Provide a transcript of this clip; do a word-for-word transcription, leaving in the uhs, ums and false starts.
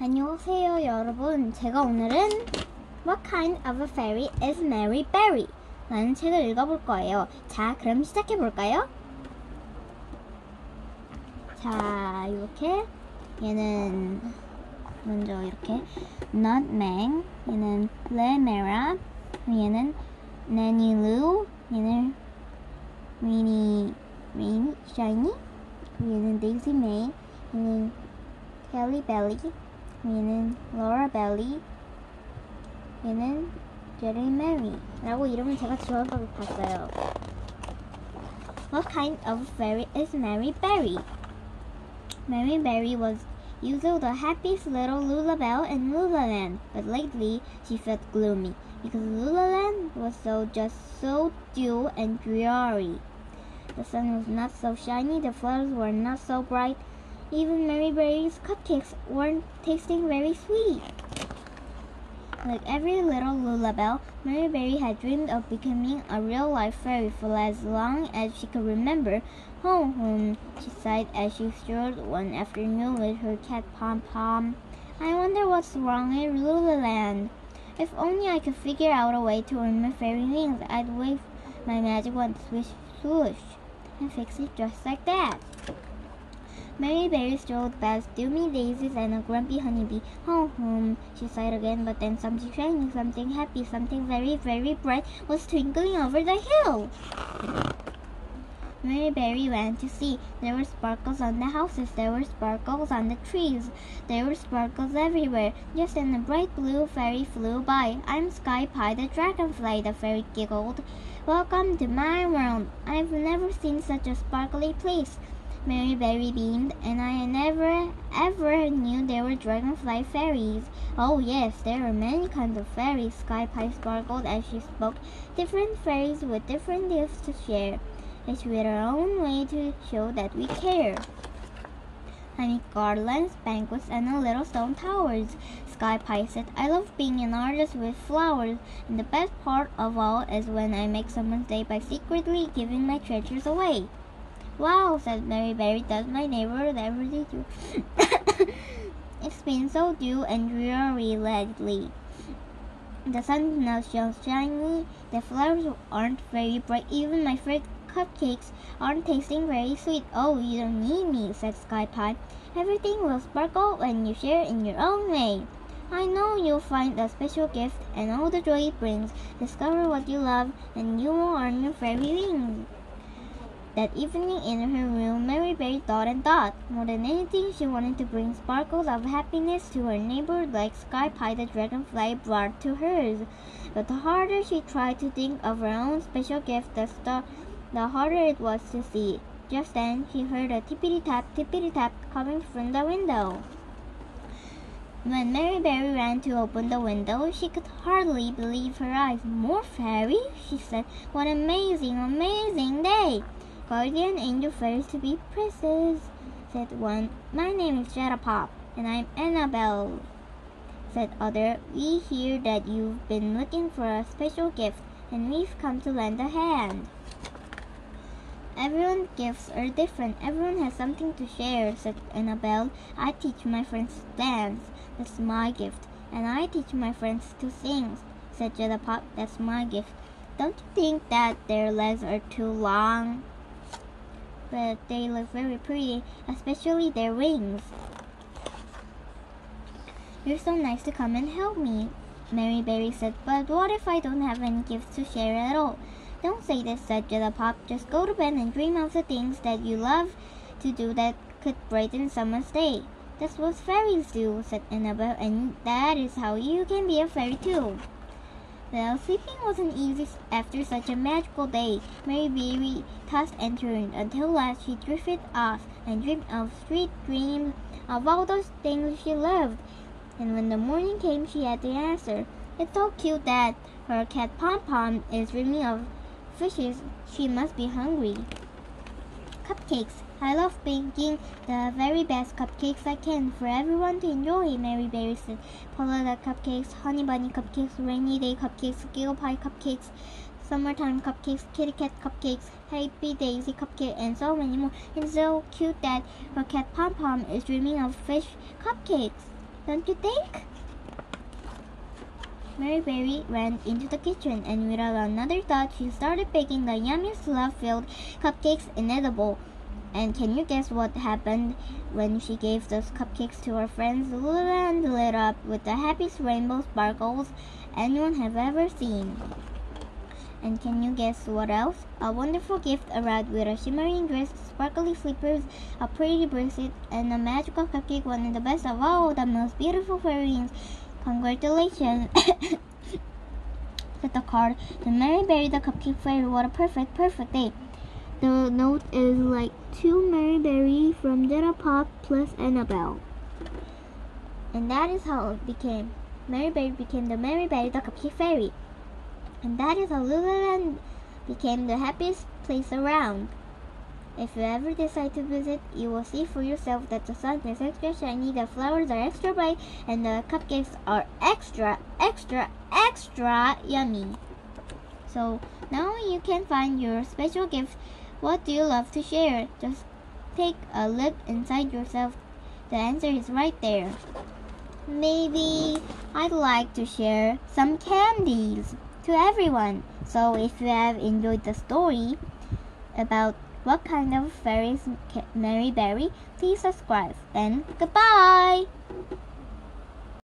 안녕하세요 여러분. 제가 오늘은 What kind of a fairy is Mary Berry? 라는 책을 읽어볼 거예요. 자, 그럼 시작해볼까요? 자, 이렇게 얘는 먼저 이렇게 Nutmeg, 얘는 Lemera, 얘는 Nanny Lou, 얘는 Winnie, Winnie Shiny, 얘는 Daisy May, 얘는 Kelly Belly, 얘는 Laura Belly, 얘는 Jerry Mary 라고 이름을 제가 지어봤어요. What kind of fairy is Mary Berry? Mary Berry was usually the happiest little Lullabelle in Lulaland, but lately she felt gloomy because Lulaland was so just so dull and dreary. The sun was not so shiny, the flowers were not so bright. Even Mary Berry's cupcakes weren't tasting very sweet. Like every little Lullabelle, Mary Berry had dreamed of becoming a real-life fairy for as long as she could remember. Home, home, she sighed as she strolled one afternoon with her cat Pom Pom. I wonder what's wrong in Lulaland. If only I could figure out a way to earn my fairy wings, I'd wave my magic wand, swish, swoosh, and fix it just like that. Mary Berry strolled past doomy daisies and a grumpy honeybee. Home, home, she sighed again, but then something shiny, something happy, something very, very bright was twinkling over the hill. Mary Berry ran to see. There were sparkles on the houses, there were sparkles on the trees, there were sparkles everywhere. Just then a bright blue fairy flew by. I'm Sky Pie the dragonfly, the fairy giggled. Welcome to my world. I've never seen such a sparkly place. Mary Berry beamed, and I never ever knew there were dragonfly fairies. Oh yes, there are many kinds of fairies, Sky Pie sparkled as she spoke. Different fairies with different gifts to share. Each with our own way to show that we care. I make garlands, banquets, and a little stone towers. Sky Pie said, I love being an artist with flowers, and the best part of all is when I make someone's day by secretly giving my treasures away. Wow, said Mary Berry, does my neighbor ever do? It's been so dull and dreary lately. The sun is not so shiny, the flowers aren't very bright, even my favorite cupcakes aren't tasting very sweet. Oh, you don't need me, said Sky Pie. Everything will sparkle when you share in your own way. I know you'll find a special gift and all the joy it brings. Discover what you love and you will earn your fairy wings. That evening in her room, Mary Berry thought and thought. More than anything, she wanted to bring sparkles of happiness to her neighbor like Sky Pie the dragonfly brought to hers. But the harder she tried to think of her own special gift, the, star, the harder it was to see it. Just then, she heard a tippity-tap, tippity-tap coming from the window. When Mary Berry ran to open the window, she could hardly believe her eyes. More fairies? She said. What an amazing, amazing day! Guardian angel fairies to be princes, said one. My name is Jetapop, and I'm Annabelle, said other. We hear that you've been looking for a special gift, and we've come to lend a hand. Everyone's gifts are different. Everyone has something to share, said Annabelle. I teach my friends to dance. That's my gift. And I teach my friends to sing, said Jetapop. That's my gift. Don't you think that their legs are too long? But they look very pretty, especially their wings. You're so nice to come and help me, Mary Berry said. But what if I don't have any gifts to share at all? Don't say this, said Jetapop. Just go to bed and dream of the things that you love to do that could brighten someone's day. That's what fairies do, said Annabelle, and that is how you can be a fairy too. Well, sleeping wasn't easy after such a magical day. Mary Berry tossed and turned until last she drifted off and dreamed of sweet dreams of all those things she loved. And when the morning came, she had the answer. It's so cute that her cat Pom Pom is dreaming of fishes. She must be hungry. Cupcakes. I love baking the very best cupcakes I can for everyone to enjoy, Mary Berry said. Polka cupcakes, honey bunny cupcakes, rainy day cupcakes, giggle pie cupcakes, summertime cupcakes, kitty cat cupcakes, happy daisy cupcake, and so many more. It's so cute that her cat Pom Pom is dreaming of fish cupcakes. don't you think? Mary Berry ran into the kitchen, and without another thought, she started baking the yummiest love-filled cupcakes inedible. And can you guess what happened when she gave those cupcakes to her friends? Lula and lit up with the happiest rainbow sparkles anyone have ever seen. And can you guess what else? A wonderful gift arrived with a shimmering dress, sparkly slippers, a pretty bracelet, and a magical cupcake, one of the best of all, the most beautiful fairies. Congratulations, said the card. To Mary Berry, the cupcake fairy. What a perfect, perfect day. The note is like to Mary Berry from Dada Pop plus Annabelle. And that is how it became. Mary Berry became the Mary Berry, the cupcake fairy. And that is how Lululand became the happiest place around. If you ever decide to visit, you will see for yourself that the sun is extra shiny, the flowers are extra bright, and the cupcakes are extra, extra, extra yummy. So now you can find your special gift. What do you love to share? Just take a look inside yourself. The answer is right there. Maybe I'd like to share some candies to everyone. So if you have enjoyed the story about what kind of fairies Mary Berry, please subscribe and goodbye!